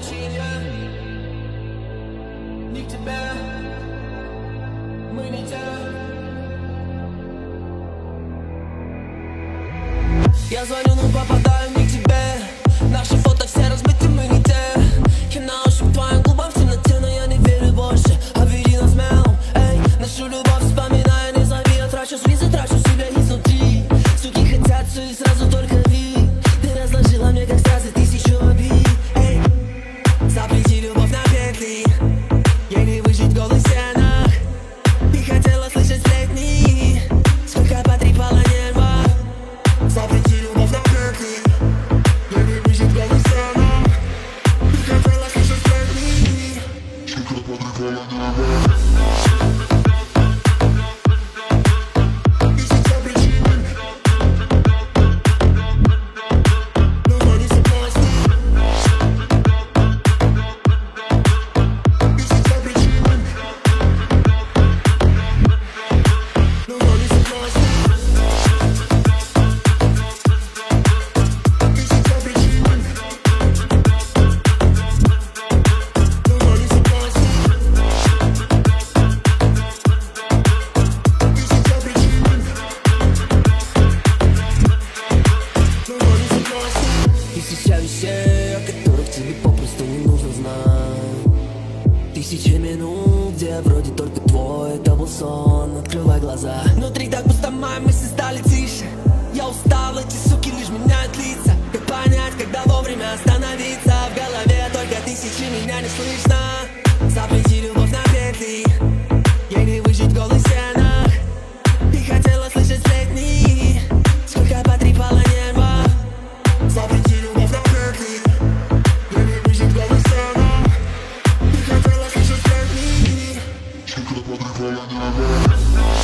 причине не к тебе, мы не те. Я звоню, но попадаю не к тебе. Наши фото все разбиты, мы не те. Я на ощупь твоим губам в темноте, но я не верю больше. Обведи нас мелом, эй. Нашу любовь вспоминаю, не зови. Я трачу слезы, трачу себя изнутри. Суки хотят все и сразу только вид. Ты разложила мне как стразы тысячу обид, эй. Заплети любовь на петли, ей не выжить в голых стенах. Ты хотела слышать сплетни, сколько потрепала нервов. Заплети любовь на петли, ей не выжить в голых стенах. Ты хотела слышать сплетни, сколько потрепала нервов. Тысяча вещей, о которых тебе попросту не нужно знать. Тысячи минут, где вроде только твой, это был сон. Открывай глаза. Внутри так пусто, мои мысли стали тише. Я устал, эти суки лишь меняют лица. Как понять, когда вовремя остановиться? В голове только тысячи, меня не слышно. Заплети любовь на петли, ей не выжить в голых стенах. Ты хотела слышать сплетни, сколько потрепала нервов. Заплети любовь на петли, ей не выжить в голых стенах. Ты хотела слышать сплетни, сколько потрепала нервов.